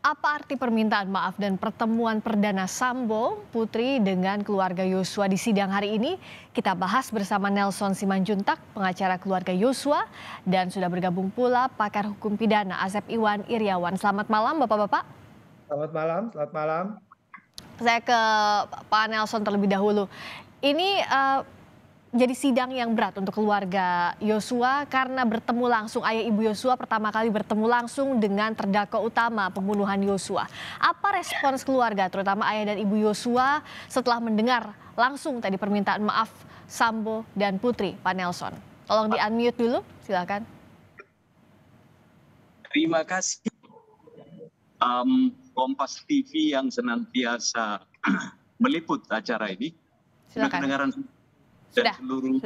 Apa arti permintaan maaf dan pertemuan perdana Sambo, Putri dengan keluarga Yosua di sidang hari ini? Kita bahas bersama Nelson Simanjuntak, pengacara keluarga Yosua, dan sudah bergabung pula pakar hukum pidana Asep Iwan Iryawan. Selamat malam Bapak-Bapak. Selamat malam, selamat malam. Saya ke Pak Nelson terlebih dahulu. Ini jadi sidang yang berat untuk keluarga Yosua karena bertemu langsung ayah ibu Yosua pertama kali bertemu langsung dengan terdakwa utama pembunuhan Yosua. Apa respons keluarga terutama ayah dan ibu Yosua setelah mendengar langsung tadi permintaan maaf Sambo dan Putri, Pak Nelson? Tolong di-unmute dulu, silakan. Terima kasih Kompas TV yang senantiasa meliput acara ini. Silakan. Kedengaran dan seluruh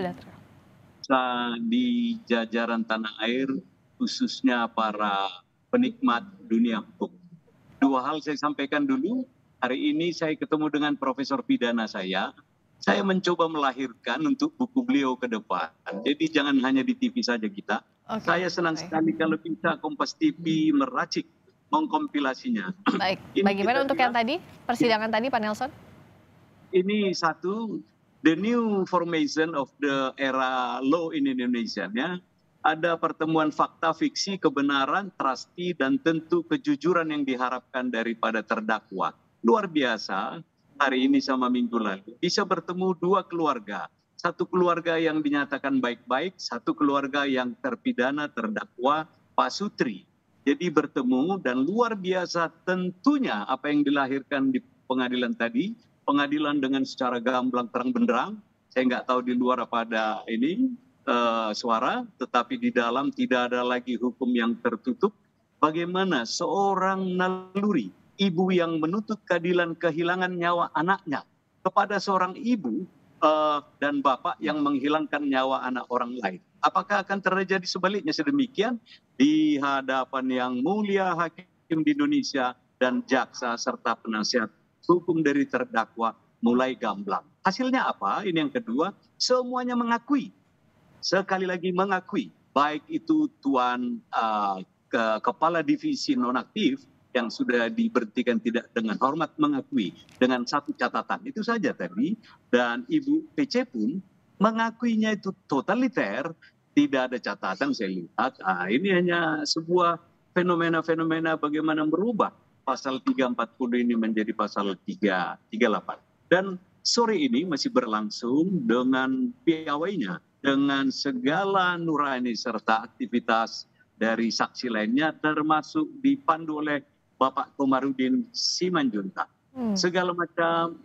di jajaran tanah air, khususnya para penikmat dunia hukum. Dua hal saya sampaikan dulu. Hari ini saya ketemu dengan profesor pidana saya. Saya mencoba melahirkan untuk buku beliau ke depan. Jadi jangan hanya di TV saja kita. Saya senang sekali kalau bisa Kompas TV meracik, mengkompilasinya. Baik, bagaimana untuk yang tadi, persidangan tadi Pak Nelson? Ini satu, the new formation of the era law in Indonesia. Ya. Ada pertemuan fakta, fiksi, kebenaran, trusty, dan tentu kejujuran yang diharapkan daripada terdakwa. Luar biasa, hari ini sama minggu lalu. Bisa bertemu dua keluarga. Satu keluarga yang dinyatakan baik-baik, satu keluarga yang terpidana, terdakwa, Pak Sutri. Jadi bertemu dan luar biasa tentunya apa yang dilahirkan di pengadilan tadi. Pengadilan dengan secara gamblang terang benderang, saya nggak tahu di luar apa ada ini suara, tetapi di dalam tidak ada lagi hukum yang tertutup. Bagaimana seorang naluri, ibu yang menuntut keadilan kehilangan nyawa anaknya kepada seorang ibu dan bapak yang menghilangkan nyawa anak orang lain. Apakah akan terjadi sebaliknya sedemikian di hadapan yang mulia hakim di Indonesia dan jaksa serta penasihat hukum dari terdakwa mulai gamblang. Hasilnya apa? Ini yang kedua, semuanya mengakui. Sekali lagi mengakui, baik itu tuan kepala divisi nonaktif yang sudah diberhentikan tidak dengan hormat mengakui dengan satu catatan. Itu saja tadi. Dan Ibu PC pun mengakuinya itu totaliter, tidak ada catatan saya lihat. Ini hanya sebuah fenomena-fenomena bagaimana merubah pasal 340 ini menjadi pasal 338. Dan sore ini masih berlangsung dengan piawainya, dengan segala nurani serta aktivitas dari saksi lainnya, termasuk dipandu oleh Bapak Komarudin Simanjuntak. Segala macam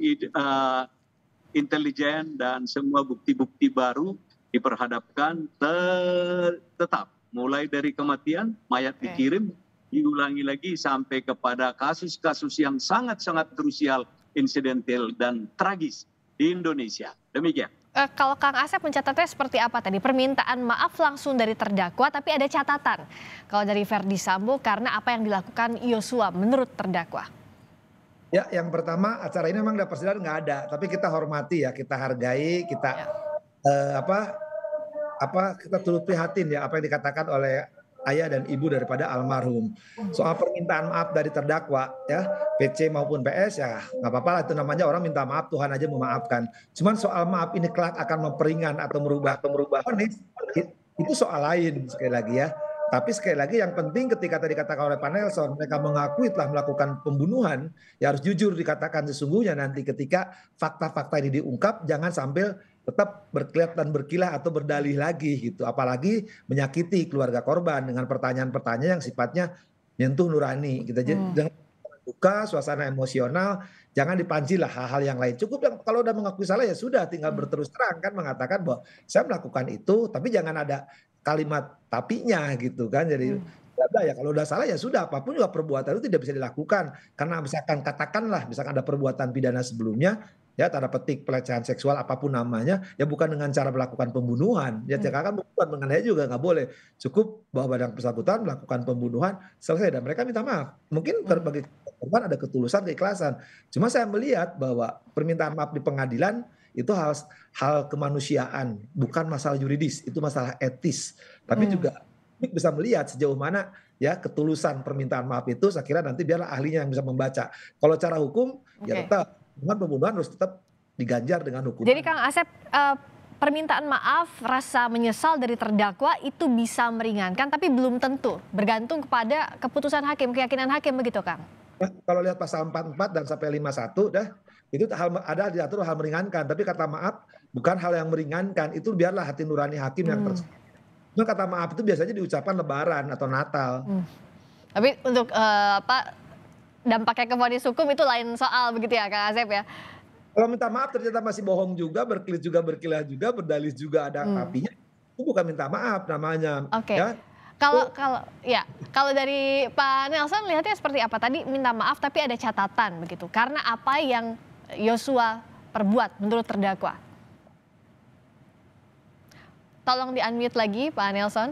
intelijen dan semua bukti-bukti baru diperhadapkan tetap. Mulai dari kematian, mayat dikirim, diulangi lagi sampai kepada kasus-kasus yang sangat-sangat krusial, insidental, dan tragis di Indonesia. Demikian. Kalau Kang Asep mencatatnya seperti apa tadi? Permintaan maaf langsung dari terdakwa, tapi ada catatan. Kalau dari Verdi Sambo, karena apa yang dilakukan Yosua menurut terdakwa. Ya, yang pertama acara ini memang persidangan nggak ada, tapi kita hormati ya, kita hargai, kita kita turut prihatin ya apa yang dikatakan oleh ayah dan ibu daripada almarhum. Soal permintaan maaf dari terdakwa ya, PC maupun PS ya nggak apa-apa lah, itu namanya orang minta maaf, Tuhan aja memaafkan. Cuman soal maaf ini kelak akan memperingan atau merubah vonis, itu soal lain sekali lagi ya. Tapi sekali lagi yang penting ketika tadi katakan oleh Pak Nelson, mereka mengakui telah melakukan pembunuhan, ya harus jujur dikatakan sesungguhnya nanti ketika fakta-fakta ini diungkap, jangan sambil tetap berkelihat dan berkilah atau berdalih lagi gitu. Apalagi menyakiti keluarga korban dengan pertanyaan-pertanyaan yang sifatnya menyentuh nurani. Kita jangan buka suasana emosional, jangan dipancing lah hal-hal yang lain. Cukup yang kalau udah mengakui salah ya sudah, tinggal berterus terang kan mengatakan bahwa saya melakukan itu, tapi jangan ada kalimat tapinya gitu kan. Jadi ya kalau udah salah ya sudah, apapun juga perbuatan itu tidak bisa dilakukan karena misalkan katakanlah misalkan ada perbuatan pidana sebelumnya ya, tanda petik pelecehan seksual apapun namanya, ya bukan dengan cara melakukan pembunuhan. Ya kan pembunuhan mengenai juga nggak boleh. Cukup bahwa yang bersangkutan melakukan pembunuhan selesai dan mereka minta maaf. Mungkin bagi korban ada ketulusan, keikhlasan. Cuma saya melihat bahwa permintaan maaf di pengadilan itu hal kemanusiaan, bukan masalah yuridis, itu masalah etis. Tapi juga bisa melihat sejauh mana ya ketulusan permintaan maaf itu, saya kira nanti biarlah ahlinya yang bisa membaca. Kalau cara hukum ya Oke. tetap dengan pembunuhan harus tetap diganjar dengan Jadi hukuman. Kang Asep, permintaan maaf, rasa menyesal dari terdakwa itu bisa meringankan, tapi belum tentu, bergantung kepada keputusan hakim, keyakinan hakim begitu Kang? Nah, kalau lihat pasal 44 dan sampai 51 dah itu ada diatur hal meringankan, tapi kata maaf bukan hal yang meringankan, itu biarlah hati nurani hakim yang Hmm. Cuma kata maaf itu biasanya diucapkan Lebaran atau Natal. Hmm. Tapi untuk dampaknya ke vonis hukum itu lain soal begitu ya Kang Asep ya? Kalau minta maaf ternyata masih bohong juga, berkelit juga, berkilah juga, berdalih juga ada Hmm. apinya, itu bukan minta maaf namanya, Oke. ya. Kalau Itu kalau ya, kalau dari Pak Nelson lihatnya seperti apa? Tadi minta maaf tapi ada catatan begitu, karena apa yang Yosua perbuat menurut terdakwa. Tolong di-unmute lagi Pak Nelson,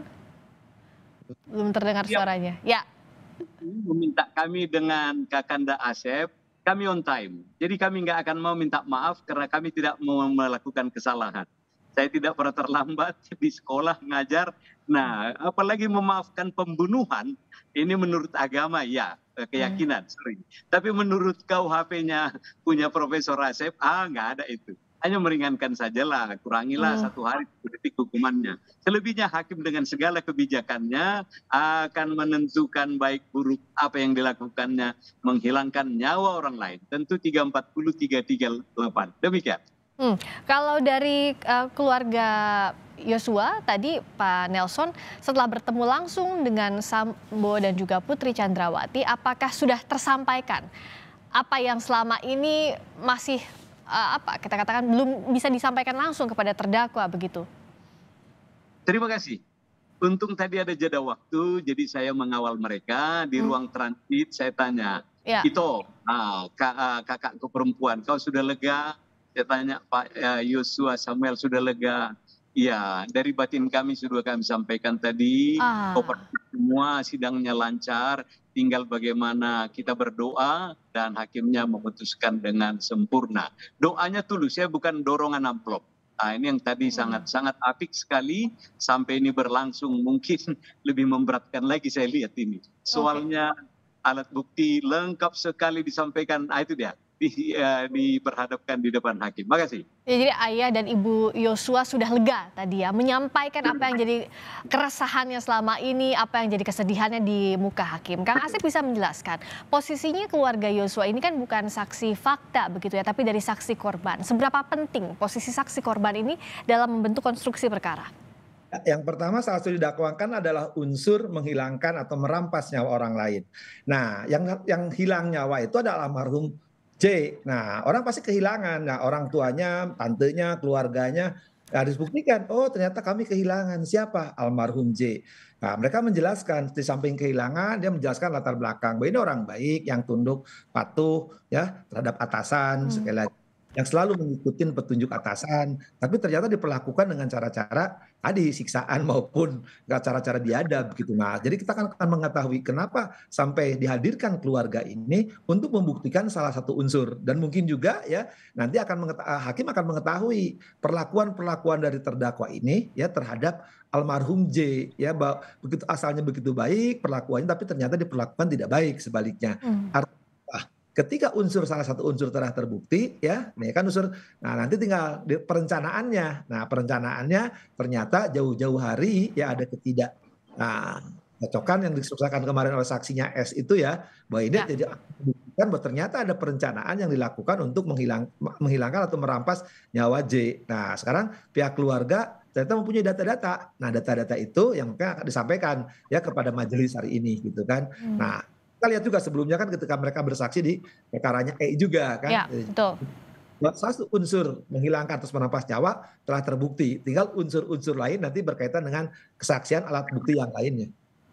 belum terdengar Siap suaranya. Ya, meminta kami dengan Kakanda Asep, kami on time. Jadi kami nggak akan mau minta maaf karena kami tidak mau melakukan kesalahan. Saya tidak pernah terlambat di sekolah ngajar. Nah, apalagi memaafkan pembunuhan, ini menurut agama ya, keyakinan, sorry. Tapi menurut KUHP-nya punya Profesor Asep, nggak ada itu. Hanya meringankan sajalah, kurangilah hmm, 1 hari detik hukumannya. Selebihnya hakim dengan segala kebijakannya akan menentukan baik buruk apa yang dilakukannya, menghilangkan nyawa orang lain. Tentu 340, 338. Demikian. Kalau dari keluarga Yosua tadi Pak Nelson setelah bertemu langsung dengan Sambo dan juga Putri Chandrawati, apakah sudah tersampaikan apa yang selama ini masih apa kita katakan belum bisa disampaikan langsung kepada terdakwa begitu? Terima kasih. Untung tadi ada jeda waktu, jadi saya mengawal mereka di Hmm, ruang transit. Saya tanya, ya, Ito, kakakku perempuan, kau sudah lega? Saya tanya, Pak Yosua Samuel sudah lega? Iya, dari batin kami sudah kami sampaikan tadi, ah, semua sidangnya lancar, tinggal bagaimana kita berdoa dan hakimnya memutuskan dengan sempurna. Doanya tulus, ya bukan dorongan amplop. Nah, ini yang tadi hmm, sangat-sangat apik sekali sampai ini berlangsung mungkin lebih memberatkan lagi saya lihat ini. oke. Soalnya alat bukti lengkap sekali disampaikan, itu dia diperhadapkan di depan hakim. Makasih. Ya, jadi ayah dan ibu Yosua sudah lega tadi ya, menyampaikan apa yang jadi keresahannya selama ini, apa yang jadi kesedihannya di muka hakim. Kang Asep bisa menjelaskan, posisinya keluarga Yosua ini kan bukan saksi fakta begitu ya, tapi dari saksi korban. Seberapa penting posisi saksi korban ini dalam membentuk konstruksi perkara? yang pertama salah satu didakwakan adalah unsur menghilangkan atau merampas nyawa orang lain. Nah, yang hilang nyawa itu adalah almarhum J. Nah, orang pasti kehilangan. Nah, orang tuanya, tantenya, keluarganya harus buktikan, oh ternyata kami kehilangan siapa? Almarhum J. Nah, mereka menjelaskan di samping kehilangan, dia menjelaskan latar belakang. Bahwa ini orang baik yang tunduk, patuh ya terhadap atasan, Hmm, sekali lagi yang selalu mengikuti petunjuk atasan, tapi ternyata diperlakukan dengan cara-cara tadi siksaan maupun cara-cara biadab gitu. Nah, jadi kita akan mengetahui kenapa sampai dihadirkan keluarga ini untuk membuktikan salah satu unsur dan mungkin juga ya nanti hakim akan mengetahui perlakuan-perlakuan dari terdakwa ini ya terhadap almarhum J ya begitu asalnya begitu baik perlakuannya tapi ternyata diperlakukan tidak baik sebaliknya. hmm, Ketika salah satu unsur telah terbukti ya, nih kan unsur, nah nanti tinggal perencanaannya. Nah perencanaannya ternyata jauh-jauh hari ya ada nah, cocokan yang disuksakan kemarin oleh saksinya S itu ya, bahwa ini ya. jadi membuktikan bahwa ternyata ada perencanaan yang dilakukan untuk menghilangkan atau merampas nyawa J. Nah sekarang pihak keluarga ternyata mempunyai data-data. Nah data-data itu yang akan disampaikan ya kepada majelis hari ini gitu kan. Hmm. Nah kita lihat juga sebelumnya kan ketika mereka bersaksi di perkaranya E juga kan. Ya, betul. Salah satu unsur menghilangkan atau merampas nyawa telah terbukti. Tinggal unsur-unsur lain nanti berkaitan dengan kesaksian alat bukti yang lainnya.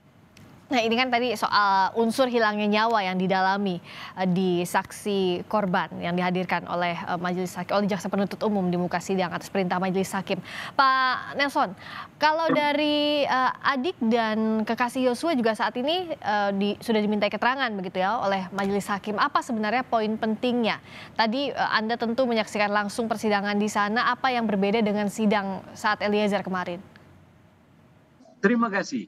Nah ini kan tadi soal unsur hilangnya nyawa yang didalami di saksi korban yang dihadirkan oleh majelis hakim, oleh jaksa penuntut umum di muka sidang atas perintah majelis hakim. Pak Nelson, kalau dari adik dan kekasih Yosua juga saat ini sudah dimintai keterangan begitu ya oleh majelis hakim. Apa sebenarnya poin pentingnya? Tadi Anda tentu menyaksikan langsung persidangan di sana. Apa yang berbeda dengan sidang saat Eliezer kemarin? Terima kasih.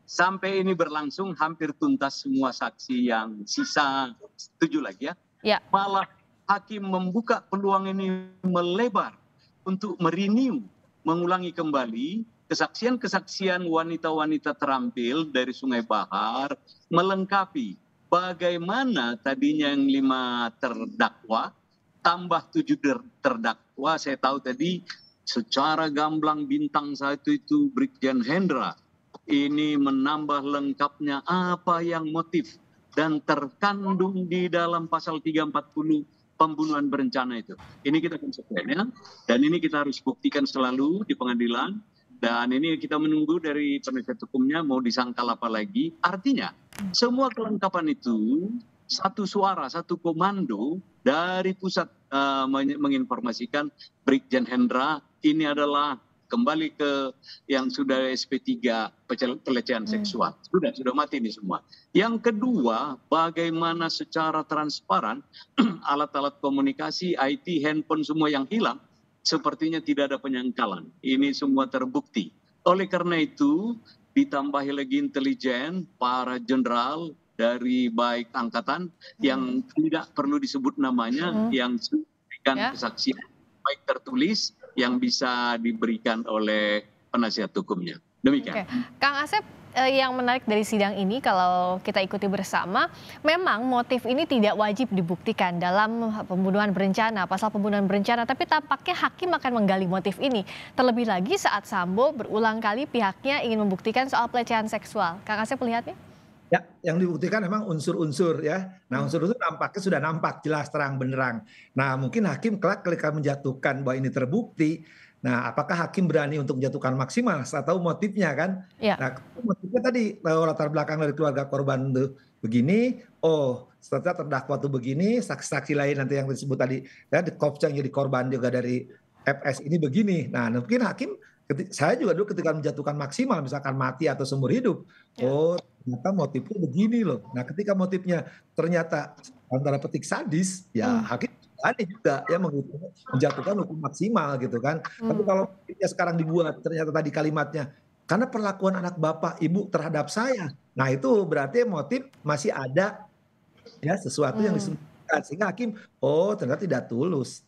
sampai ini berlangsung hampir tuntas semua saksi yang sisa 7 lagi ya. Ya. Malah hakim membuka peluang ini melebar untuk merenew, mengulangi kembali kesaksian-kesaksian wanita-wanita terampil dari Sungai Bahar, melengkapi bagaimana tadinya yang 5 terdakwa, tambah 7 terdakwa. Saya tahu tadi secara gamblang bintang satu itu Brigjen Hendra ini menambah lengkapnya apa yang motif dan terkandung di dalam pasal 340 pembunuhan berencana itu. Ini kita konsekuennya dan ini kita harus buktikan selalu di pengadilan. Dan ini kita menunggu dari penasihat hukumnya mau disangkal apa lagi. Artinya semua kelengkapan itu satu suara, satu komando dari pusat menginformasikan Brigjen Hendra ini adalah kembali ke yang sudah SP3 pelecehan seksual. Sudah mati ini semua. Yang kedua, bagaimana secara transparan alat-alat komunikasi, IT, handphone semua yang hilang sepertinya tidak ada penyangkalan. Ini semua terbukti. Oleh karena itu, ditambahi lagi intelijen, para jenderal dari baik angkatan yang tidak perlu disebut namanya, yang memberikan kesaksian baik tertulis yang bisa diberikan oleh penasihat hukumnya. Demikian. Kang Asep, yang menarik dari sidang ini kalau kita ikuti bersama, memang motif ini tidak wajib dibuktikan dalam pembunuhan berencana, pasal pembunuhan berencana, tapi tampaknya hakim akan menggali motif ini. Terlebih lagi saat Sambo berulang kali pihaknya ingin membuktikan soal pelecehan seksual. Kang Asep melihatnya? Ya, yang dibuktikan memang unsur-unsur ya. Nah, unsur-unsur nampaknya sudah nampak jelas terang benderang. Nah, mungkin hakim kelak ketika menjatuhkan bahwa ini terbukti, nah apakah hakim berani untuk menjatuhkan maksimal? Saya tahu motifnya kan. Ya. Nah, motifnya tadi latar belakang dari keluarga korban itu begini, oh setelah terdakwa itu begini, saksi-saksi lain nanti yang disebut tadi ya di yang jadi korban juga dari FS ini begini. Nah, mungkin hakim saya juga dulu ketika menjatuhkan maksimal misalkan mati atau seumur hidup. Oh, ternyata motifnya begini loh. Nah, ketika motifnya ternyata antara petik sadis, ya hakim ada juga ya menjatuhkan hukum maksimal gitu kan. Tapi kalau motifnya sekarang dibuat ternyata tadi kalimatnya karena perlakuan anak bapak ibu terhadap saya. Nah, itu berarti motif masih ada ya sesuatu yang disembunyikan sehingga hakim oh ternyata tidak tulus.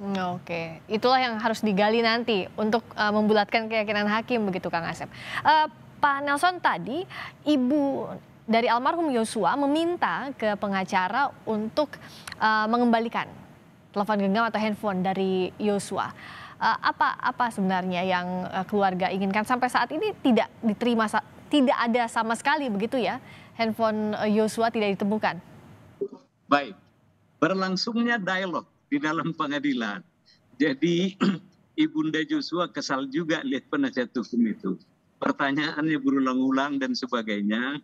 Oke, itulah yang harus digali nanti untuk membulatkan keyakinan hakim begitu Kang Asep. Pak Nelson, tadi ibu dari almarhum Yosua meminta ke pengacara untuk mengembalikan telepon genggam atau handphone dari Yosua. Apa sebenarnya yang keluarga inginkan? Sampai saat ini tidak diterima, tidak ada sama sekali begitu ya, handphone Yosua tidak ditemukan. Baik, berlangsungnya dialog di dalam pengadilan. Jadi Ibunda Joshua kesal juga lihat penasihat hukum itu. Pertanyaannya berulang-ulang dan sebagainya.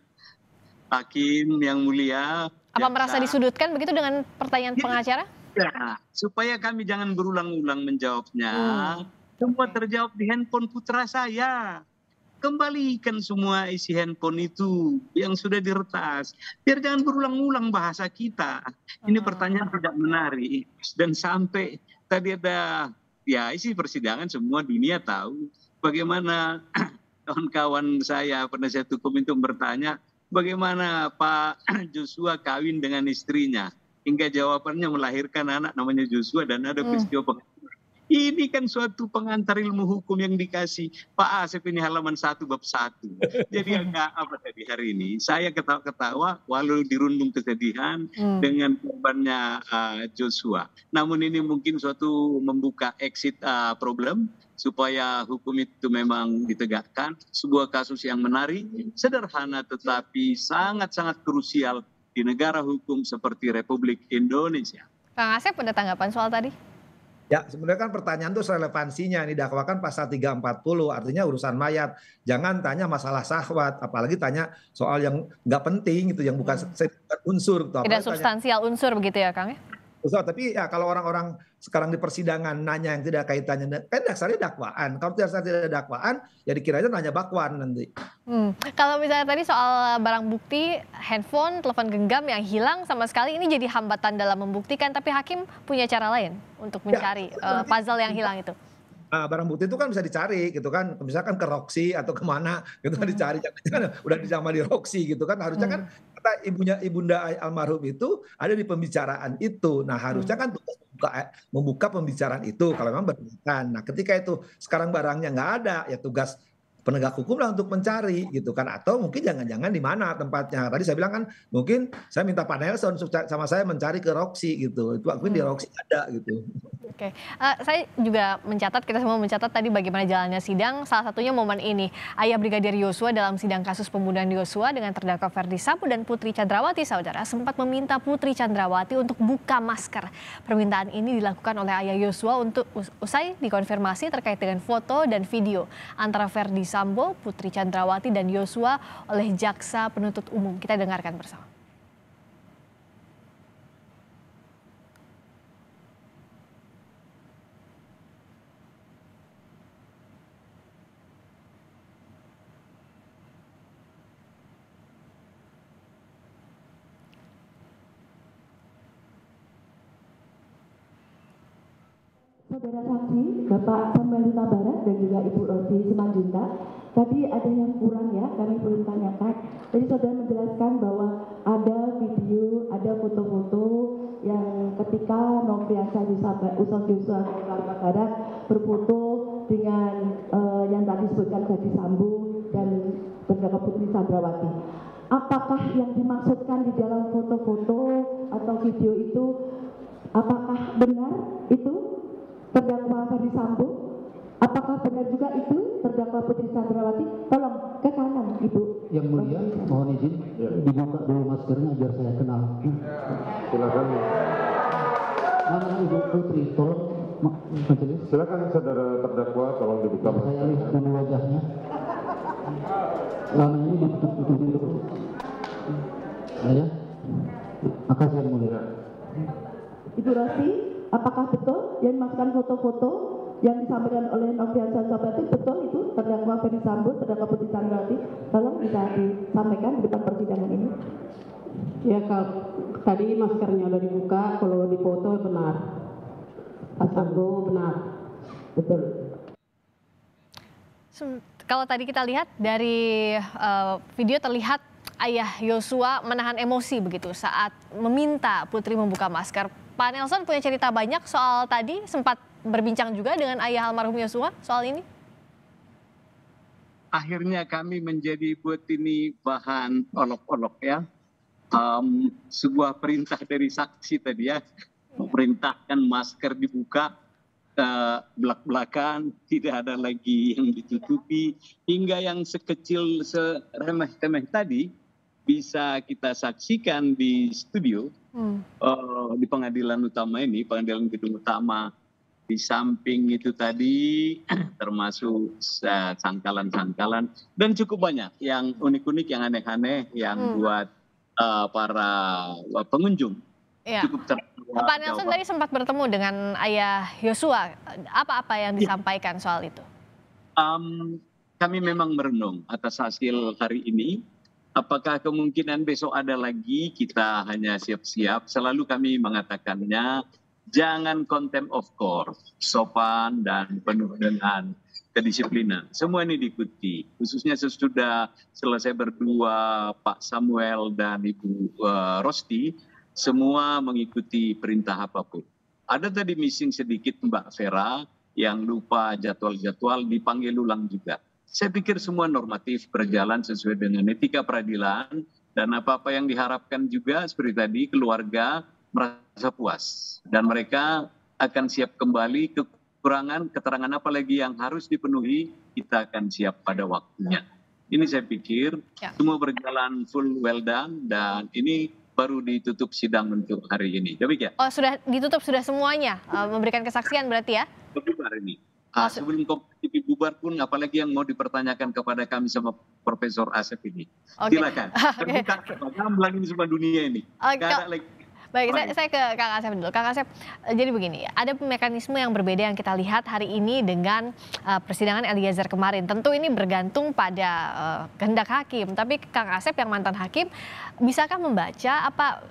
Hakim yang mulia. Apa merasa disudutkan begitu dengan pertanyaan pengacara? Ya, supaya kami jangan berulang-ulang menjawabnya. Semua terjawab di handphone putra saya. Kembalikan semua isi handphone itu yang sudah diretas. Biar jangan berulang-ulang bahasa kita. Ini pertanyaan tidak menarik. Dan sampai tadi ada ya isi persidangan semua dunia tahu bagaimana kawan-kawan saya penasihat hukum itu bertanya bagaimana Pak Joshua kawin dengan istrinya. Hingga jawabannya melahirkan anak namanya Joshua dan ada peristiwa pengaturan. Ini kan suatu pengantar ilmu hukum yang dikasih Pak Asep ini halaman 1 bab 1. Jadi agak apa tadi hari ini saya ketawa-ketawa walau dirundung kesedihan dengan korbannya Joshua. Namun ini mungkin suatu membuka exit problem supaya hukum itu memang ditegakkan. Sebuah kasus yang menarik, sederhana tetapi sangat-sangat krusial di negara hukum seperti Republik Indonesia. Kang Asep ada tanggapan soal tadi? Ya, sebenarnya kan pertanyaan itu relevansinya ini dakwakan pasal 340 artinya urusan mayat. Jangan tanya masalah syahwat, apalagi tanya soal yang nggak penting itu yang bukan unsur. Tidak substansial unsur begitu ya Kang ya? Tapi ya kalau orang-orang sekarang di persidangan nanya yang tidak kaitannya, kan dasarnya dakwaan. Kalau tidak dakwaan, ya dikiranya nanya bakwan nanti. Kalau misalnya tadi soal barang bukti, handphone, telepon genggam yang hilang sama sekali ini jadi hambatan dalam membuktikan, tapi hakim punya cara lain untuk mencari puzzle yang hilang itu. Nah, barang bukti itu kan bisa dicari gitu kan, misalkan ke Roxy atau kemana gitu kan Hmm. dicari, jangan udah dijamah di Roxy gitu kan, harusnya kan Hmm. kata ibunda almarhum itu ada di pembicaraan itu. Nah, harusnya Hmm. kan tugas membuka pembicaraan itu kalau memang berkaitan. Nah, ketika itu sekarang barangnya nggak ada, ya tugas penegak hukum lah untuk mencari gitu kan, atau mungkin jangan-jangan di mana tempatnya. Tadi saya bilang kan mungkin saya minta Pak Nelson sama saya mencari ke Roxy gitu, itu akuin di Hmm. Roxy ada gitu. Oke, saya juga mencatat, kita semua mencatat tadi bagaimana jalannya sidang, salah satunya momen ini. Ayah Brigadir Yosua dalam sidang kasus pembunuhan Yosua dengan terdakwa Ferdi Sambo dan Putri Chandrawati, saudara, sempat meminta Putri Chandrawati untuk buka masker. Permintaan ini dilakukan oleh ayah Yosua untuk usai dikonfirmasi terkait dengan foto dan video antara Ferdi Sambo, Putri Chandrawati, dan Yosua oleh jaksa penuntut umum. Kita dengarkan bersama. Saudara saksi, Bapak Samuel Huta Barat dan juga Ibu Rosi Simanjuntak, tadi ada yang kurang ya, kami belum tanyakan. Jadi saudara menjelaskan bahwa ada video, ada foto-foto yang ketika Nofriansah Usop Joshua Huta Barat berfoto dengan yang tadi disebutkan Ferdi Sambo dan terdakwa Putri Chandrawati. Apakah yang dimaksudkan di dalam foto-foto atau video itu, apakah benar itu terdakwa Ferdi Sambo? Apakah benar juga itu terdakwa Putri Chandrawati? Tolong ke kanan, Ibu. Yang mulia, mohon izin dibuka dulu maskernya biar saya kenal. Silakan. Mana Ibu Putri? Tolong majelis. Silakan saudara terdakwa, tolong dibuka Saya masker. lihat dulu wajahnya. Lama ini ditutup dulu. Ya. Makasih yang mulia. Ibu Rosi, apakah betul yang dimaksudkan foto-foto yang disampaikan oleh Nofriansah itu betul itu terdakwa Ferdi Sambo, terdakwa Putri Chandrawati? Tolong bisa disampaikan di depan persidangan ini. Ya, kalau tadi maskernya udah dibuka, kalau di foto benar. Pak Sambo benar. Betul. Kalau tadi kita lihat dari video terlihat ayah Yosua menahan emosi begitu saat meminta Putri membuka masker. Pak Nelson punya cerita banyak soal tadi, sempat berbincang juga dengan ayah almarhum Yosua soal ini? Akhirnya kami menjadi buat ini bahan olok-olok ya. Sebuah perintah dari saksi tadi ya, memerintahkan masker dibuka belak-belakan, tidak ada lagi yang ditutupi, hingga yang sekecil seremeh-temeh tadi bisa kita saksikan di studio di pengadilan utama ini, pengadilan gedung utama. Di samping itu tadi termasuk sangkalan-sangkalan dan cukup banyak yang unik-unik, yang aneh-aneh yang buat para pengunjung. Ya. Cukup terbuka. Pak Nelson tadi sempat bertemu dengan ayah Yosua. Apa-apa yang disampaikan soal itu? Kami memang merenung atas hasil hari ini. Apakah kemungkinan besok ada lagi? Kita hanya siap-siap. Selalu kami mengatakannya, jangan contempt of court, sopan dan penuh dengan kedisiplinan. Semua ini diikuti. Khususnya sesudah selesai berdua Pak Samuel dan Ibu Rosti, semua mengikuti perintah apapun. Ada tadi missing sedikit Mbak Vera yang lupa jadwal-jadwal, dipanggil ulang juga. Saya pikir semua normatif berjalan sesuai dengan etika peradilan, dan apa-apa yang diharapkan juga seperti tadi keluarga merasa puas dan mereka akan siap kembali. Kekurangan keterangan apa lagi yang harus dipenuhi, kita akan siap pada waktunya. Ini saya pikir semua berjalan full well done, dan ini baru ditutup sidang untuk hari ini. Demikian. Oh, sudah ditutup, sudah semuanya memberikan kesaksian berarti ya? Bubar ini. Sebelum kompetisi bubar pun, apalagi yang mau dipertanyakan kepada kami sama Profesor Asep ini. Silakan. Terbuka, ini semua dunia ini. Gak ada lagi. Baik, saya ke Kang Asep dulu. Kang Asep, jadi begini, ada mekanisme yang berbeda yang kita lihat hari ini dengan persidangan Eliezer kemarin. Tentu ini bergantung pada kehendak hakim. Tapi Kang Asep yang mantan hakim, bisakah membaca apa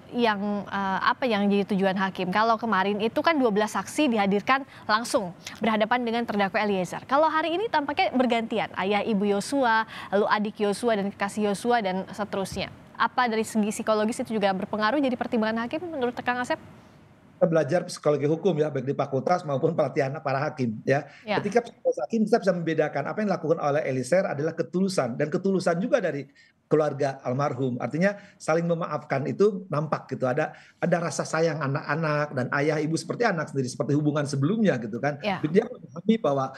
yang jadi tujuan hakim? Kalau kemarin itu kan 12 saksi dihadirkan langsung berhadapan dengan terdakwa Eliezer. Kalau hari ini tampaknya bergantian, ayah ibu Yosua, lalu adik Yosua dan kekasih Yosua dan seterusnya. Apa dari segi psikologis itu juga berpengaruh jadi pertimbangan hakim menurut Kang Asep? Kita belajar psikologi hukum ya, baik di fakultas maupun pelatihan para hakim ya. Ketika psikologi hakim kita bisa membedakan apa yang dilakukan oleh Eliezer adalah ketulusan, dan ketulusan juga dari keluarga almarhum. Artinya saling memaafkan itu nampak gitu, ada rasa sayang anak-anak dan ayah ibu seperti anak sendiri, seperti hubungan sebelumnya gitu kan. Dia memahami bahwa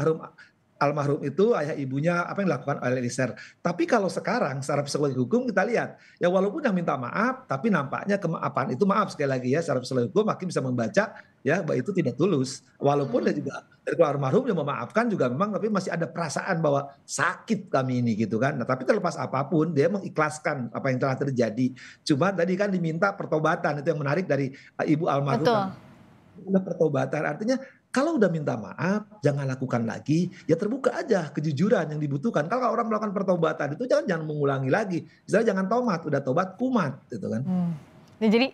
almarhum itu ayah ibunya apa yang dilakukan oleh Eliezer. Tapi kalau sekarang secara psikologi hukum kita lihat ya, walaupun yang minta maaf tapi nampaknya kemaafan itu, maaf sekali lagi ya, secara psikologi hukum hakim bisa membaca ya bahwa itu tidak tulus. Walaupun dia juga dari keluarga almarhum yang memaafkan juga memang, tapi masih ada perasaan bahwa sakit kami ini gitu kan. Nah, tapi terlepas apapun dia mengikhlaskan apa yang telah terjadi. Cuma tadi kan diminta pertobatan, itu yang menarik dari ibu almarhum. Ada pertobatan, artinya kalau udah minta maaf, jangan lakukan lagi, ya terbuka aja kejujuran yang dibutuhkan. Kalau orang melakukan pertobatan itu jangan mengulangi lagi. Misalnya jangan tomat, udah tobat kumat gitu kan. Nah, jadi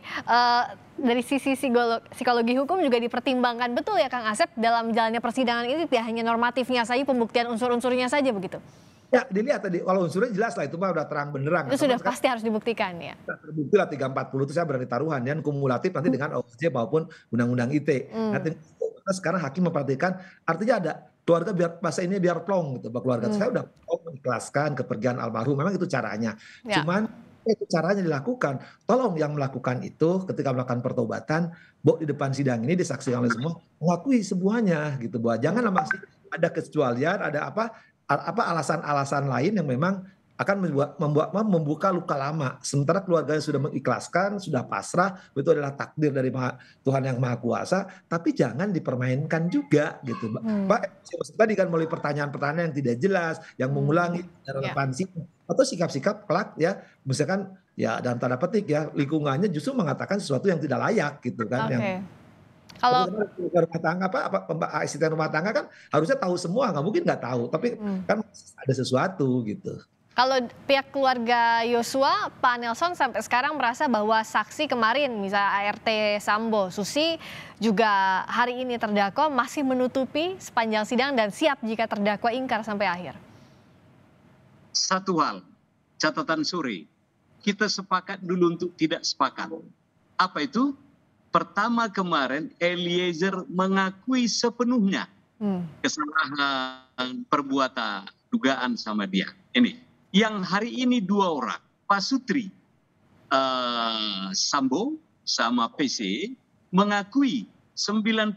dari sisi psikologi hukum juga dipertimbangkan betul ya Kang Asep dalam jalannya persidangan ini, tidak hanya normatifnya saja, pembuktian unsur-unsurnya saja begitu? Ya dilihat tadi, kalau unsurnya jelas lah, itu mah udah terang benderang. Itu sudah pasti harus dibuktikan ya? Terbukti lah 340 itu saya berani taruhan, dan kumulatif nanti dengan OJK maupun Undang-Undang ITE. Nanti sekarang hakim memperhatikan, artinya ada keluarga biar bahasa ini biar plong gitu, keluarga saya udah mengikhlaskan kepergian almarhum, memang itu caranya. Cuman itu caranya dilakukan. Tolong yang melakukan itu ketika melakukan pertobatan, di depan sidang ini disaksikan oleh semua, mengakui semuanya gitu, bahwa jangan masih ada kecualian, ada alasan-alasan lain yang memang akan membuka luka lama. Sementara keluarganya sudah mengikhlaskan, sudah pasrah, itu adalah takdir dari Tuhan yang Maha Kuasa, tapi jangan dipermainkan juga gitu. Pak, tadi kan melalui pertanyaan-pertanyaan yang tidak jelas, yang mengulangi relevansi atau sikap-sikap kelak ya, misalkan ya dalam tanda petik ya, lingkungannya justru mengatakan sesuatu yang tidak layak gitu kan. Kalau rumah tangga asisten rumah tangga kan harusnya tahu semua, nggak mungkin nggak tahu, tapi kan ada sesuatu gitu. Kalau pihak keluarga Yosua, Pak Nelson sampai sekarang merasa bahwa saksi kemarin, misalnya ART Sambo, Susi, juga hari ini terdakwa masih menutupi sepanjang sidang dan siap jika terdakwa ingkar sampai akhir. Satu hal, catatan sore, kita sepakat dulu untuk tidak sepakat. Apa itu? Pertama kemarin Eliezer mengakui sepenuhnya kesalahan perbuatan dugaan sama dia. Ini. Yang hari ini dua orang, Pak Sutri Sambo sama PC mengakui 99%.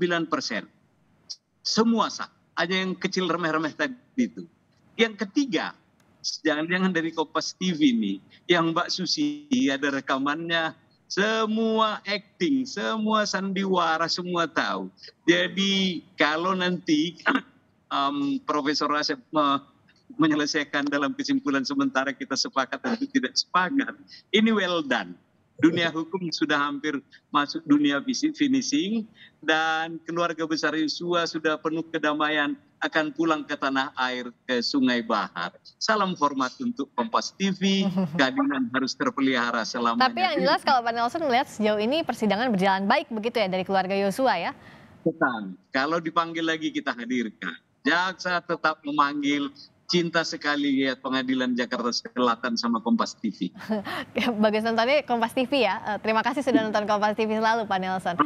Semua sah, hanya yang kecil remeh-remeh tadi itu. Yang ketiga, jangan-jangan dari Kompas TV ini, yang Mbak Susi ada rekamannya, semua acting, semua sandiwara, semua tahu. Jadi kalau nanti Profesor Asep menyelesaikan dalam kesimpulan sementara kita sepakat atau tidak sepakat, ini well done. Dunia hukum sudah hampir masuk dunia finishing, dan keluarga besar Yosua sudah penuh kedamaian akan pulang ke tanah air, ke Sungai Bahar. Salam hormat untuk Kompas TV, keadilan harus terpelihara selamanya. Tapi yang jelas kalau Pak Nelson melihat sejauh ini persidangan berjalan baik begitu ya dari keluarga Yosua ya? Betul. Kalau dipanggil lagi kita hadirkan. Jaksa tetap memanggil, cinta sekali lihat Pengadilan Jakarta Selatan sama Kompas TV. Bagus nontonnya Kompas TV ya. Terima kasih sudah nonton Kompas TV selalu Pak Nelson.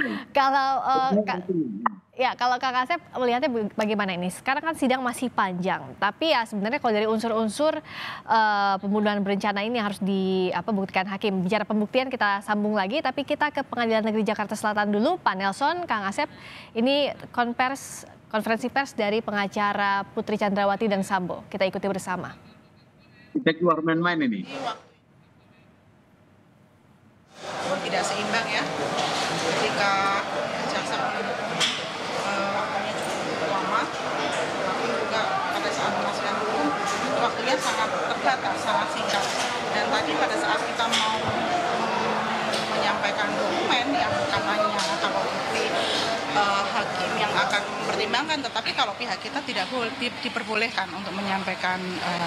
Kalau Kak Asep melihatnya bagaimana ini? Sekarang kan sidang masih panjang, tapi ya sebenarnya kalau dari unsur-unsur pembunuhan berencana ini harus dibuktikan hakim. Bicara pembuktian kita sambung lagi, tapi kita ke Pengadilan Negeri Jakarta Selatan dulu. Pak Nelson, Kang Asep, ini konferensi pers dari pengacara Putri Chandrawati dan Sambo. Kita ikuti bersama. Kita keluar main-main ini. Tidak seimbang ya, ketika jaksa menuntut waktunya cukup lama, tapi juga pada saat penasihat hukum waktunya sangat terbatas, sangat singkat. Dan tadi pada saat kita mau menyampaikan menyampaikan dokumen yang katanya kalau bukti hakim yang akan mempertimbangkan, tetapi kalau pihak kita tidak boleh diperbolehkan untuk menyampaikan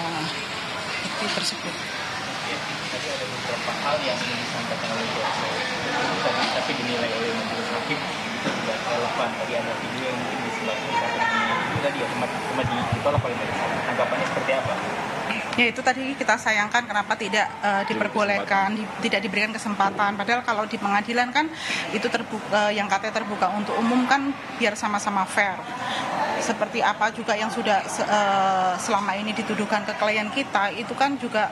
bukti tersebut. Tadi ada beberapa hal yang ingin disampaikan oleh jaksa tadi, tapi dinilai oleh majelis hakim itu tidak relevan. Tadi ada video yang mungkin disebabkan karena itu tadi ya cuma ditolak oleh majelis hakim. Tanggapannya seperti apa? Ya itu tadi kita sayangkan kenapa tidak diperbolehkan, tidak diberikan kesempatan. Padahal kalau di pengadilan kan itu terbuka, yang katanya terbuka untuk umum kan biar sama-sama fair. Seperti apa juga yang sudah selama ini dituduhkan ke klien kita itu kan juga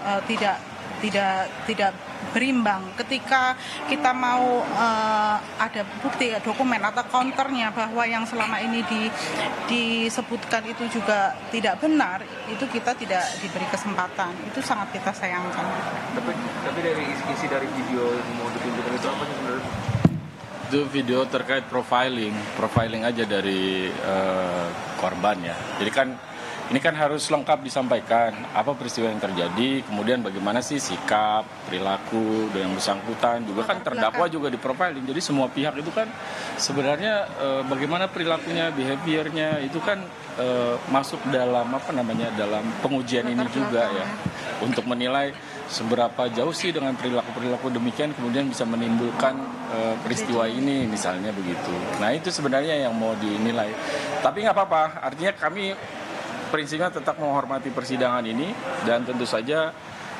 tidak berimbang. Ketika kita mau ada bukti dokumen atau counternya bahwa yang selama ini disebutkan itu juga tidak benar, itu kita tidak diberi kesempatan. Itu sangat kita sayangkan. Tapi dari isi dari video yang mau ditunjukkan itu apa sih sebenarnya? Itu video terkait profiling aja dari korban ya. Jadi kan ini kan harus lengkap disampaikan apa peristiwa yang terjadi, kemudian bagaimana sih sikap, perilaku yang bersangkutan, juga kan terdakwa juga diprofiling. Jadi semua pihak itu kan sebenarnya bagaimana perilakunya, behaviornya itu kan masuk dalam dalam pengujian ini juga ya, untuk menilai seberapa jauh sih dengan perilaku demikian kemudian bisa menimbulkan peristiwa ini misalnya begitu. Nah itu sebenarnya yang mau dinilai. Tapi nggak apa-apa, artinya kami prinsipnya tetap menghormati persidangan ini dan tentu saja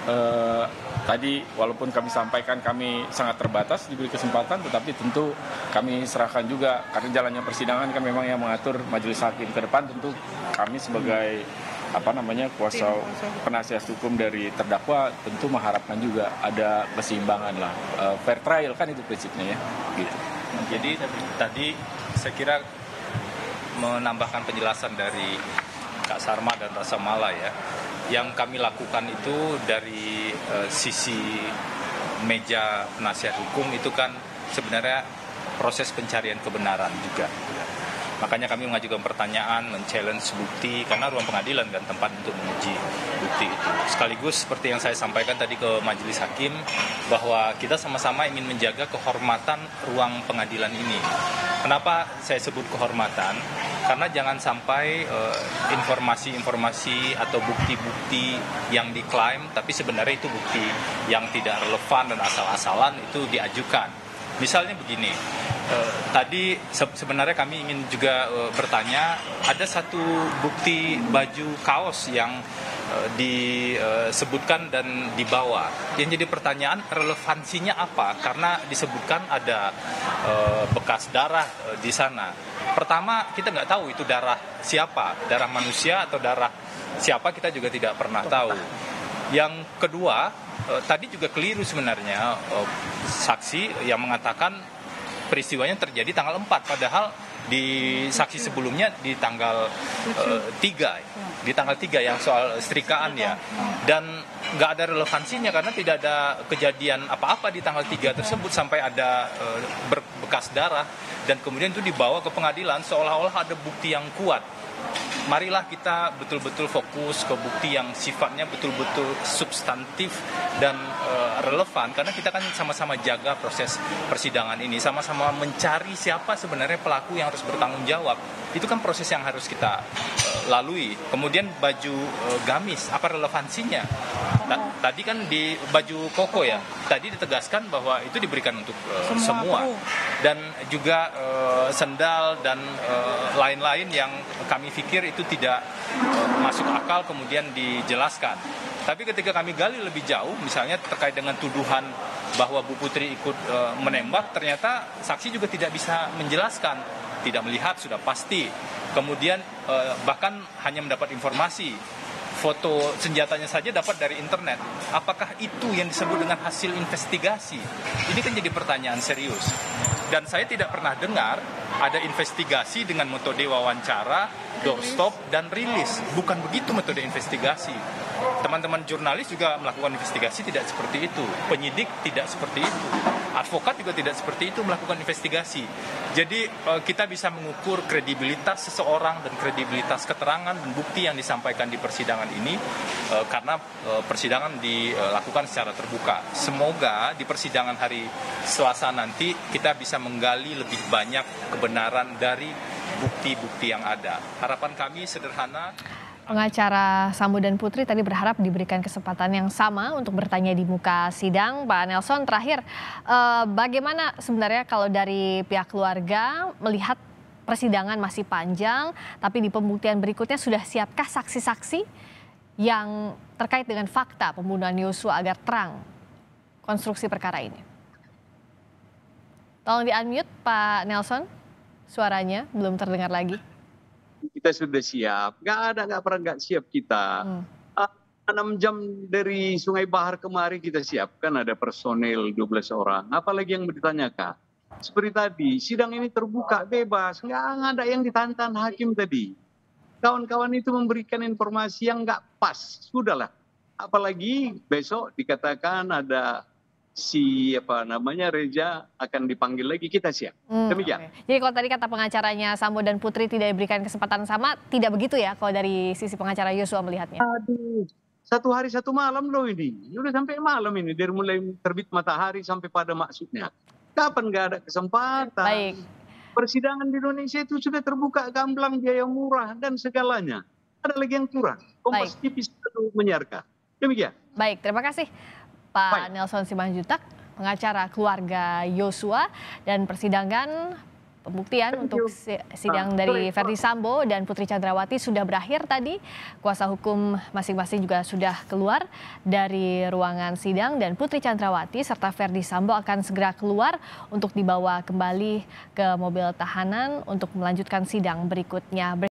tadi walaupun kami sampaikan kami sangat terbatas diberi kesempatan, tetapi tentu kami serahkan juga karena jalannya persidangan kan memang yang mengatur majelis hakim. Ke depan tentu kami sebagai kuasa penasihat hukum dari terdakwa tentu mengharapkan juga ada keseimbangan lah, fair trial kan itu prinsipnya ya gitu. Jadi tadi saya kira menambahkan penjelasan dari Kak Sarma dan Rasa Mala ya, yang kami lakukan itu dari sisi meja penasihat hukum itu kan sebenarnya proses pencarian kebenaran juga. Makanya kami mengajukan pertanyaan, men-challenge bukti, karena ruang pengadilan dan tempat untuk menguji bukti itu. Sekaligus seperti yang saya sampaikan tadi ke majelis hakim, bahwa kita sama-sama ingin menjaga kehormatan ruang pengadilan ini. Kenapa saya sebut kehormatan? Karena jangan sampai informasi-informasi atau bukti-bukti yang diklaim, tapi sebenarnya itu bukti yang tidak relevan dan asal-asalan itu diajukan. Misalnya begini, tadi sebenarnya kami ingin juga bertanya, ada satu bukti baju kaos yang disebutkan dan dibawa. Yang jadi pertanyaan, relevansinya apa? Karena disebutkan ada bekas darah di sana. Pertama, kita nggak tahu itu darah siapa, darah manusia atau darah siapa, kita juga tidak pernah tahu. Yang kedua, tadi juga keliru sebenarnya saksi yang mengatakan peristiwanya terjadi tanggal 4, padahal di saksi sebelumnya di tanggal 3, di tanggal 3 yang soal setrikaan ya, dan nggak ada relevansinya karena tidak ada kejadian apa-apa di tanggal 3 tersebut sampai ada berbekas darah dan kemudian itu dibawa ke pengadilan seolah-olah ada bukti yang kuat. Marilah kita betul-betul fokus ke bukti yang sifatnya betul-betul substantif dan relevan, karena kita kan sama-sama jaga proses persidangan ini, sama-sama mencari siapa sebenarnya pelaku yang harus bertanggung jawab. Itu kan proses yang harus kita lalui. Kemudian baju gamis, apa relevansinya? Tadi kan di baju koko ya, tadi ditegaskan bahwa itu diberikan untuk semua. Dan juga sendal dan lain-lain yang kami pikir itu tidak masuk akal kemudian dijelaskan. Tapi ketika kami gali lebih jauh, misalnya terkait dengan tuduhan bahwa Bu Putri ikut menembak, ternyata saksi juga tidak bisa menjelaskan, tidak melihat sudah pasti. Kemudian bahkan hanya mendapat informasi, foto senjatanya saja dapat dari internet. Apakah itu yang disebut dengan hasil investigasi? Ini kan jadi pertanyaan serius. Dan saya tidak pernah dengar ada investigasi dengan metode wawancara, doorstop, dan rilis. Bukan begitu metode investigasi. Teman-teman jurnalis juga melakukan investigasi tidak seperti itu. Penyidik tidak seperti itu. Advokat juga tidak seperti itu melakukan investigasi. Jadi kita bisa mengukur kredibilitas seseorang dan kredibilitas keterangan dan bukti yang disampaikan di persidangan ini karena persidangan dilakukan secara terbuka. Semoga di persidangan hari Selasa nanti kita bisa menggali lebih banyak kebenaran dari bukti-bukti yang ada. Harapan kami sederhana. Pengacara Sambo dan Putri tadi berharap diberikan kesempatan yang sama untuk bertanya di muka sidang. Pak Nelson, terakhir, bagaimana sebenarnya kalau dari pihak keluarga melihat persidangan masih panjang, tapi di pembuktian berikutnya sudah siapkah saksi-saksi yang terkait dengan fakta pembunuhan Yosua agar terang konstruksi perkara ini? Tolong di-unmute Pak Nelson, suaranya belum terdengar lagi. Kita sudah siap, nggak pernah siap kita. 6 jam dari Sungai Bahar kemari kita siapkan, ada personel 12 orang. Apalagi yang ditanyakan? Seperti tadi, sidang ini terbuka, bebas, nggak ada yang ditantang hakim tadi. Kawan-kawan itu memberikan informasi yang nggak pas, sudahlah. Apalagi besok dikatakan ada Reza akan dipanggil lagi, kita siap. Demikian. Okay. Jadi kalau tadi kata pengacaranya Sambo dan Putri tidak diberikan kesempatan sama, tidak begitu ya kalau dari sisi pengacara Yosua melihatnya? Aduh, 1 hari 1 malam loh ini. Udah sampai malam ini, dari mulai terbit matahari sampai pada maksudnya. Kapan nggak ada kesempatan? Baik. Persidangan di Indonesia itu sudah terbuka, gamblang, biaya murah, dan segalanya. Ada lagi yang kurang. Kompas TV selalu menyiarkan. Demikian. Baik, terima kasih Pak Nelson Simanjuntak, pengacara keluarga Yosua, dan persidangan pembuktian untuk sidang dari Verdi Sambo dan Putri Chandrawati sudah berakhir tadi. Kuasa hukum masing-masing juga sudah keluar dari ruangan sidang dan Putri Chandrawati serta Verdi Sambo akan segera keluar untuk dibawa kembali ke mobil tahanan untuk melanjutkan sidang berikutnya.